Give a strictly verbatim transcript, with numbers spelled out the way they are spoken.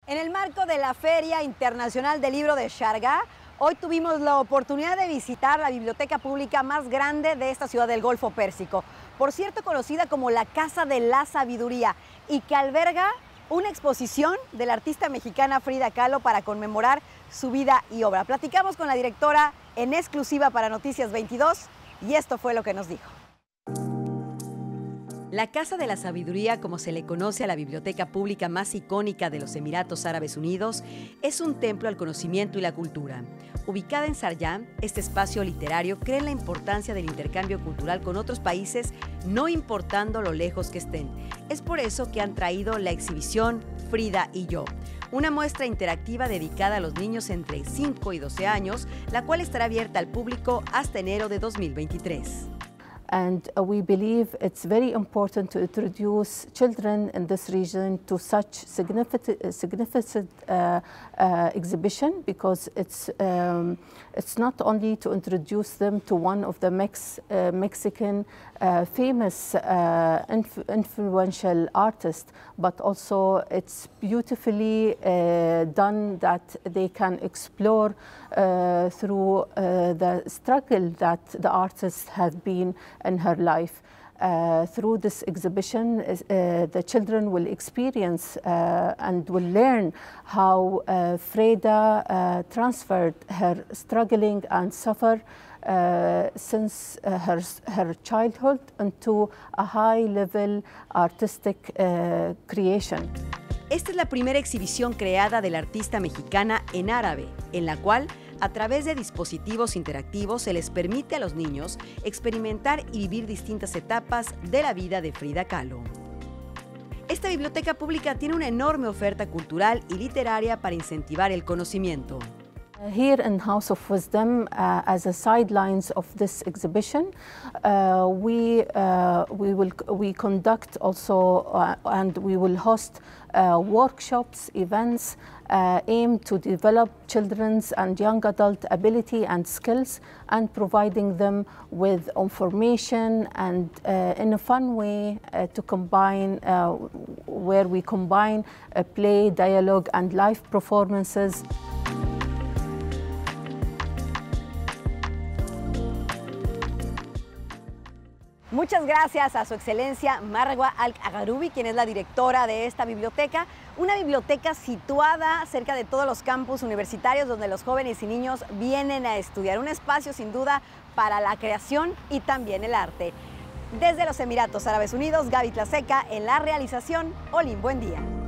En el marco de la Feria Internacional del Libro de Sharjah, hoy tuvimos la oportunidad de visitar la biblioteca pública más grande de esta ciudad del Golfo Pérsico, por cierto conocida como la Casa de la Sabiduría, y que alberga una exposición de la artista mexicana Frida Kahlo para conmemorar su vida y obra. Platicamos con la directora en exclusiva para Noticias veintidós y esto fue lo que nos dijo. La Casa de la Sabiduría, como se le conoce a la biblioteca pública más icónica de los Emiratos Árabes Unidos, es un templo al conocimiento y la cultura. Ubicada en Sharjah, este espacio literario cree en la importancia del intercambio cultural con otros países, no importando lo lejos que estén. Es por eso que han traído la exhibición Frida y yo, una muestra interactiva dedicada a los niños entre cinco y doce años, la cual estará abierta al público hasta enero de dos mil veintitrés. And uh, we believe it's very important to introduce children in this region to such significant, significant uh, uh, exhibition, because it's, um, it's not only to introduce them to one of the Mex, uh, Mexican uh, famous uh, inf influential artists, but also it's beautifully uh, done that they can explore uh, through uh, the struggle that the artist has been in her life. Uh, through this exhibition, uh, the children will experience uh, and will learn how uh, Frida uh, transferred her struggling and suffer uh, since uh, her, her childhood into a high-level artistic uh, creation. Esta es la primera exhibición creada de la artista mexicana en árabe, en la cual, a través de dispositivos interactivos, se les permite a los niños experimentar y vivir distintas etapas de la vida de Frida Kahlo. Esta biblioteca pública tiene una enorme oferta cultural y literaria para incentivar el conocimiento. Here in House of Wisdom, uh, as a sidelines of this exhibition, uh, we uh, we will we conduct also uh, and we will host uh, workshops, events uh, aimed to develop children's and young adult ability and skills, and providing them with information and uh, in a fun way uh, to combine, uh, where we combine uh, play, dialogue, and live performances. Muchas gracias a su excelencia Marwa Al-Agharoubi, quien es la directora de esta biblioteca, una biblioteca situada cerca de todos los campus universitarios donde los jóvenes y niños vienen a estudiar. Un espacio sin duda para la creación y también el arte. Desde los Emiratos Árabes Unidos, Gaby Tlaseca en la realización. Olin, buen día.